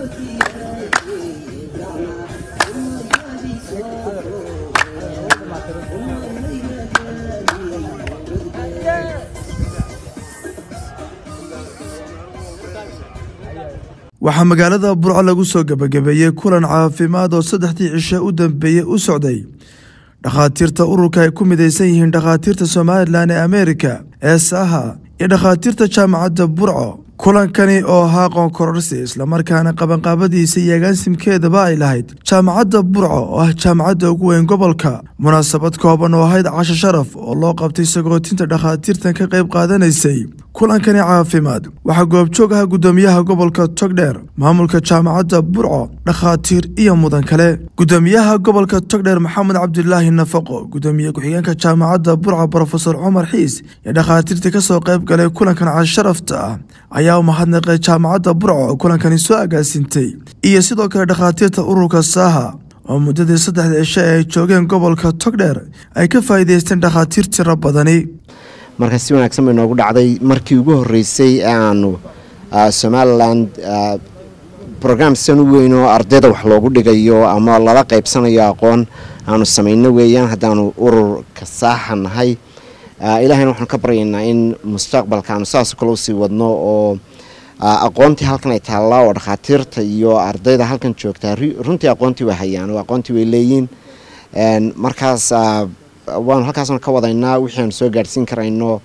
waxaa magaalada Burco lagu soo gabagabeeyay kulan caafimaad oo 3 cisho u dambeeyay u socday dhakhaatiirta ururka ay ku midaysan yihiin dhakhaatiirta Soomaaliland ee Amerika ee SAHA iyo dhakhaatiirta jaamacadda Burco. kulankani oo ahaa aqoon kororsi isla markaana qabanqaabadiisa iyo agaasimkeedaba ay lahayd jaamacadda Burco oo ah jaamacadda ugu weyn gobolka. munaasabad kooban oo ahayd casho sharaf oo loo qabtay sagootinta dhakhaatiirtan ka qayb qaadanaysay kulankani caafimaad waxaa goobjoog ah gudoomiyaha gobolka Togdheer, maamulka jaamacadda Burco, dhakhaatiir iyo mudan kale. gudoomiyaha gobolka Togdheer Maxamed Cabdulaahi Nafaqo, gudoomiye ku-xigeenka jaamacadda Burco Professor Cumar Xiis iyo dhakhaatiirta ka soo qayb galay kulankan casho sharafta ah ayaa mahadnaqay jaamacadda Burco kulankani soo agaasintay iyo sidoo kale dhakhaatiirta ururka SAHA oo muddadii 3 cisho ay joogeen gobolka Togdheer ay ka faa'iideysteen dhakhaatiir tiro badani. marka si wanaagsan bay noogu dhacday markii ugu horeysay aanu Somaliland program san weyn oo ardayda wax loogu dhigayo ama lala qaybsanayo aqoon aanu sameeyno weeyaan haddaanu ururka SAHA nahay. ilaahayna waxaan ka baryaynaa in mustaqbalka aanu saas kale u sii wadno oo aqoontii halkan ay taallaa oo dhakhaatiirta iyo ardayda halkan joogtaa runtii aqoontii way hayaan oo aqoontii way leeyihiin markaas waan halkaasna ka wadaynaa wixii aan soo gaarsiin karayno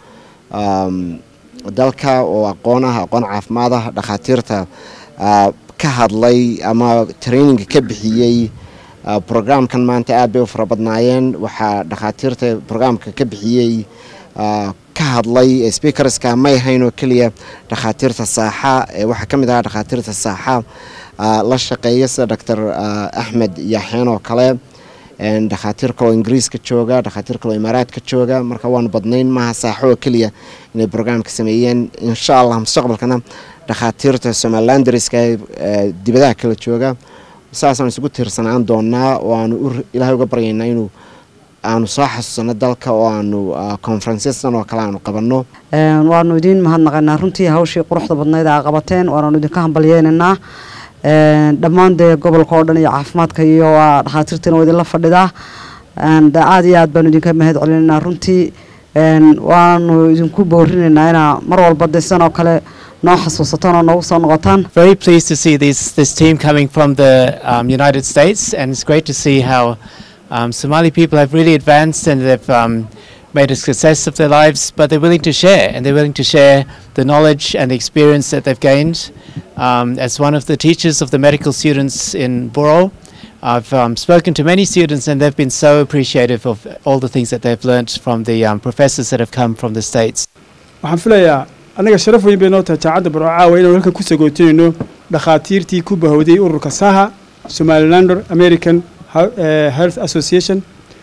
dalka oo aqoon caafimaad ah dhakhaatiirta ka hadlay ama training ka bixiyay programkan maanta aad bay u farabadnaayeen. waxaa dhakhaatiirta programka ka bixiyay ka hadlay speakerska may hayno kaliya dhakhaatiirta SAHA waxa kamid ah dhakhaatiirta SAHA la shaqeeya sida Dr. Ahmed Yaxeen oo kale dhakhaatiir kale oo Ingiriiska jooga, dhakhaatiir kale oo Imaaraadka jooga. marka waan badnayn maaha SAHA oo kaliya inay programka sameeyeen. insha Allah mustaqbalkana dhakhaatiirta Somalilandriska dibadaha kala jooga saasaan isugu tiirsanaan doonaa oo aanu ilaahay uga baryaynaa inuu aanu soo xasuusano dalka oo aanu conferencesan oo kale aanu qabanno. waanu idin mahadnaqaynaa runtii hawshii quruxda badnayd aa qabateen waanu idinka hambalyeynaa dhammaan gobolka oo dhan iyo caafimaadka iyo dhakhaatiirtina idin la fadhidaa aad iyo aad baanu idinka mahad celinaynaa runtii waanu idinku boorinaynaa inaa mar walba desan oo kale Very pleased to see this team coming from the United States, and it's great to see how Somali people have really advanced and they've made a success of their lives, but they're willing to share, and they're willing to share the knowledge and the experience that they've gained. As one of the teachers of the medical students in Boro, I've spoken to many students and they've been so appreciative of all the things that they've learnt from the professors that have come from the States. anaga sharaf weyn bay noo tahay jaamacadda Burco caawa inaan halkan ku sagootinayno dhakhaatiirtii ku bahowday ururka SAHA Somaliland American Health Association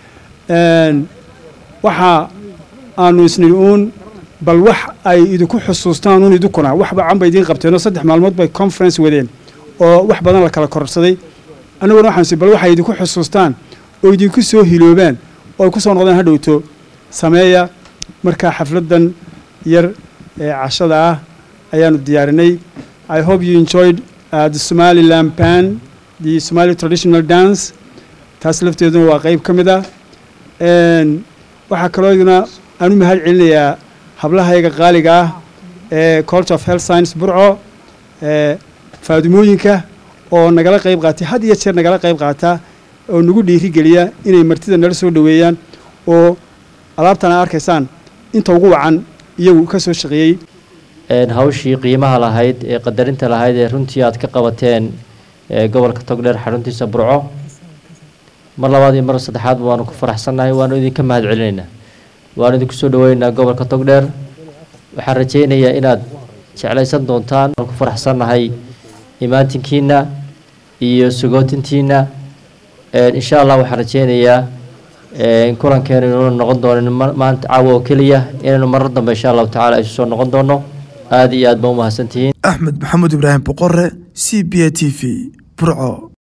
waxa aanu isniin bal wax ay idinku xusuustaan oo idinkuna waxba aan bay idin qabteen 3 maalmood bay conference wadeen oo wax badan la kala kororsaday. anaguna waxaan si bal waxa idinku xusuustaan oo idinku soo hiloobaan oo ku soo noqdaan hadhowto sameeya marka xafladan yar cashada ayaanu diyaarinay. I hope you enjoyed the Somaliland band, the Somali traditional dance. taas lafteeduna waa qayb kamid ah waxa kale oo aanu mahad celinayaa hablahayga qaaliga ah College of Health Science Burco faadimooyinka oo nagala qayb qaatay had iyo jeer nagala qayb qaata oo nagu dhiiri geliya inay martida nala soo dhaweeyaan oo alaabtana arkaysaan inta ugu wacan iyagu ka soo shaqeeyay hawshii qiimaha lahayd ee qadarinta lahayd ee runtii aad ka qabateen gobolka Togdheer xaruntiisa Burco. mar labaad iyo mar saddexaad waanu ku faraxsanahay waanu idinka mahad celinaynaa waanu idinku soo dhaweynaa gobolka Togdheer. waxaan rajaynayaa inaad jeclaysan doontaan ku faraxsanahay imaantinkiina iyo sugootintiina insha Allah waxaan rajaynayaa kulankeena inuu noqon doono maanta caawa kaliya inuu marar dambe insha Allah taala ay soo noqon doono. aad iyo aad baa u mahadsantihiin. Axmed Maxamed Ibrahim Boqorre, CBA TV, Burco.